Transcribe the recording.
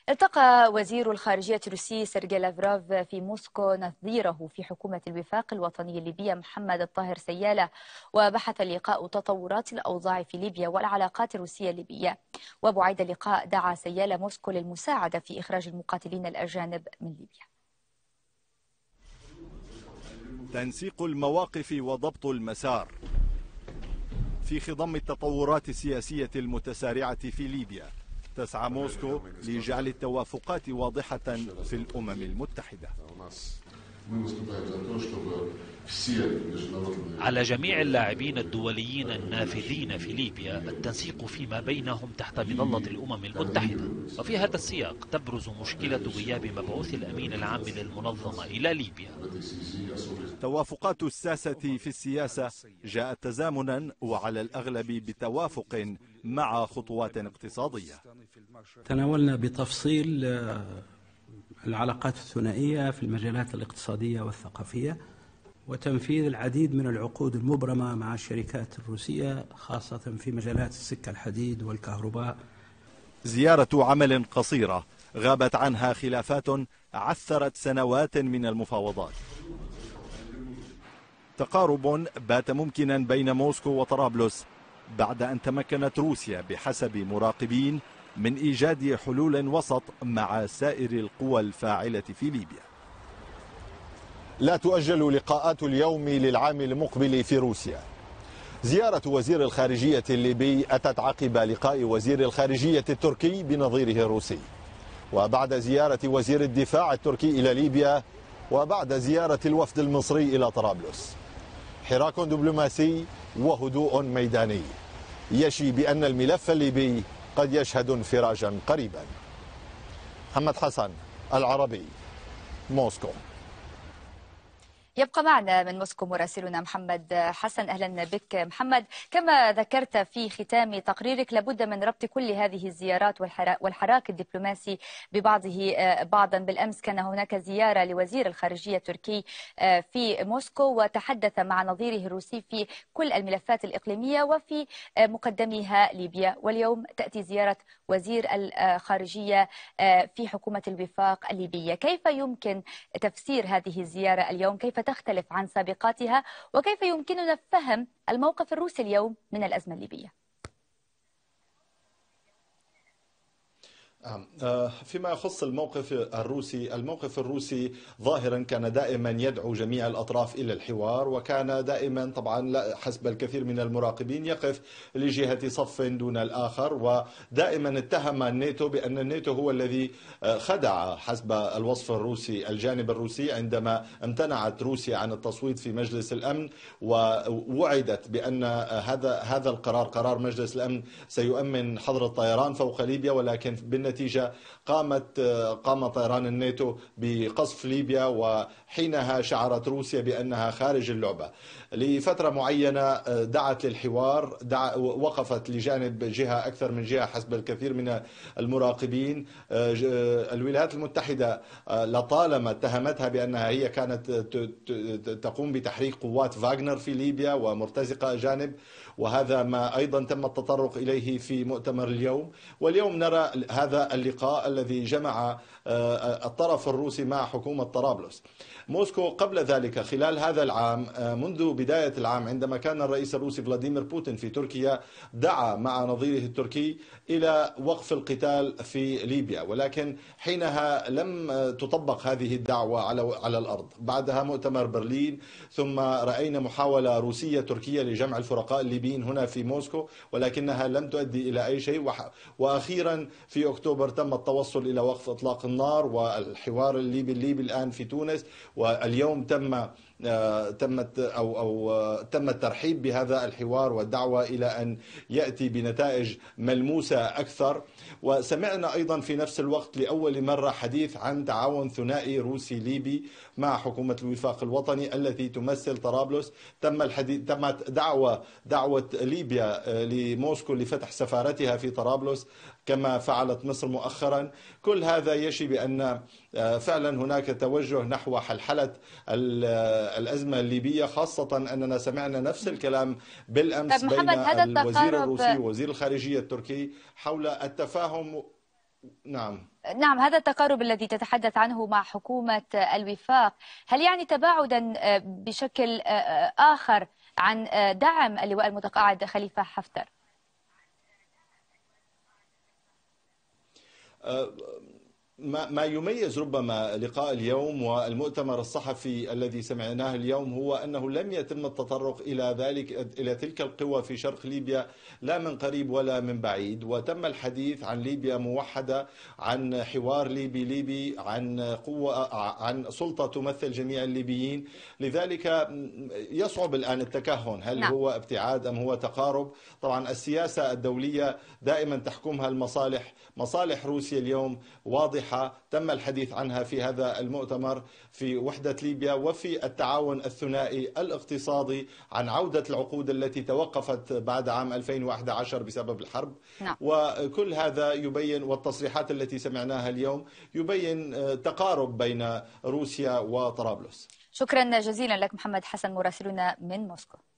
التقى وزير الخارجية الروسي سيرجي لافروف في موسكو نظيره في حكومة الوفاق الوطني الليبية محمد الطاهر سيالة، وبحث اللقاء تطورات الأوضاع في ليبيا والعلاقات الروسية الليبية. وبعد اللقاء دعا سيالة موسكو للمساعدة في إخراج المقاتلين الأجانب من ليبيا. تنسيق المواقف وضبط المسار في خضم التطورات السياسية المتسارعة في ليبيا. تسعى موسكو لجعل التوافقات واضحة في الأمم المتحدة. على جميع اللاعبين الدوليين النافذين في ليبيا التنسيق فيما بينهم تحت مظلة الأمم المتحدة. وفي هذا السياق تبرز مشكلة غياب مبعوث الأمين العام للمنظمة إلى ليبيا. توافقات الساسة في السياسة جاءت تزامنا وعلى الأغلب بتوافق مع خطوات اقتصادية. تناولنا بتفصيل العلاقات الثنائية في المجالات الاقتصادية والثقافية وتنفيذ العديد من العقود المبرمة مع الشركات الروسية خاصة في مجالات السكة الحديد والكهرباء. زيارة عمل قصيرة غابت عنها خلافات عثرت سنوات من المفاوضات. تقارب بات ممكنا بين موسكو وطرابلس بعد أن تمكنت روسيا بحسب مراقبين من إيجاد حلول وسط مع سائر القوى الفاعلة في ليبيا. لا تؤجل لقاءات اليوم للعام المقبل في روسيا. زيارة وزير الخارجية الليبي أتت عقب لقاء وزير الخارجية التركي بنظيره الروسي، وبعد زيارة وزير الدفاع التركي إلى ليبيا، وبعد زيارة الوفد المصري إلى طرابلس. حراك دبلوماسي وهدوء ميداني يشي بأن الملف الليبي قد يشهد انفراجا قريبا. محمد حسن، العربي، موسكو. يبقى معنا من موسكو مراسلنا محمد حسن. أهلا بك محمد. كما ذكرت في ختام تقريرك لابد من ربط كل هذه الزيارات والحراك الدبلوماسي ببعضه بعضا. بالأمس كان هناك زيارة لوزير الخارجية التركي في موسكو وتحدث مع نظيره الروسي في كل الملفات الإقليمية وفي مقدمها ليبيا، واليوم تأتي زيارة وزير الخارجية في حكومة الوفاق الليبية. كيف يمكن تفسير هذه الزيارة اليوم؟ كيف تختلف عن سابقاتها؟ وكيف يمكننا فهم الموقف الروسي اليوم من الأزمة الليبية؟ فيما يخص الموقف الروسي ظاهرا كان دائما يدعو جميع الأطراف إلى الحوار، وكان دائما طبعا حسب الكثير من المراقبين يقف لجهة صف دون الآخر، ودائما اتهم الناتو بأن الناتو هو الذي خدع حسب الوصف الروسي الجانب الروسي عندما امتنعت روسيا عن التصويت في مجلس الأمن، ووعدت بأن هذا القرار قرار مجلس الأمن سيؤمن حظر الطيران فوق ليبيا، ولكن بالنتيجة قام طيران الناتو بقصف ليبيا، وحينها شعرت روسيا بأنها خارج اللعبة. لفترة معينة دعت للحوار، وقفت لجانب جهة أكثر من جهة حسب الكثير من المراقبين. الولايات المتحدة لطالما اتهمتها بأنها هي كانت تقوم بتحريك قوات فاغنر في ليبيا ومرتزقة أجانب، وهذا ما أيضا تم التطرق إليه في مؤتمر اليوم. واليوم نرى هذا اللقاء الذي جمع الطرف الروسي مع حكومة طرابلس. موسكو قبل ذلك خلال هذا العام، منذ بداية العام عندما كان الرئيس الروسي فلاديمير بوتين في تركيا، دعا مع نظيره التركي إلى وقف القتال في ليبيا، ولكن حينها لم تطبق هذه الدعوة على الأرض. بعدها مؤتمر برلين، ثم رأينا محاولة روسية تركية لجمع الفرقاء الليبيين هنا في موسكو، ولكنها لم تؤدي إلى أي شيء. وأخيرا في أكتوبر تم التوصل إلى وقف إطلاق النار والحوار الليبي الآن في تونس، واليوم تم الترحيب بهذا الحوار والدعوة إلى أن يأتي بنتائج ملموسة أكثر. وسمعنا أيضا في نفس الوقت لأول مرة حديث عن تعاون ثنائي روسي ليبي مع حكومة الوفاق الوطني التي تمثل طرابلس. تمت دعوة ليبيا لموسكو لفتح سفارتها في طرابلس كما فعلت مصر مؤخرا. كل هذا يشي بأن فعلا هناك توجه نحو حلحلة الأزمة الليبية، خاصة أننا سمعنا نفس الكلام بالأمس بين الوزير الروسي ووزير الخارجية التركي حول التفاهم. نعم، هذا التقارب الذي تتحدث عنه مع حكومة الوفاق هل يعني تباعدا بشكل آخر عن دعم اللواء المتقاعد خليفة حفتر؟ ما يميز ربما لقاء اليوم والمؤتمر الصحفي الذي سمعناه اليوم هو أنه لم يتم التطرق إلى تلك القوى في شرق ليبيا لا من قريب ولا من بعيد، وتم الحديث عن ليبيا موحدة، عن حوار ليبي عن سلطة تمثل جميع الليبيين. لذلك يصعب الآن التكهن هل هو ابتعاد أم هو تقارب. طبعا السياسة الدولية دائما تحكمها المصالح. مصالح روسيا اليوم واضحة، تم الحديث عنها في هذا المؤتمر، في وحدة ليبيا وفي التعاون الثنائي الاقتصادي، عن عودة العقود التي توقفت بعد عام 2011 بسبب الحرب. وكل هذا يبين، والتصريحات التي سمعناها اليوم يبين تقارب بين روسيا وطرابلس. شكرا جزيلا لك محمد حسن مراسلنا من موسكو.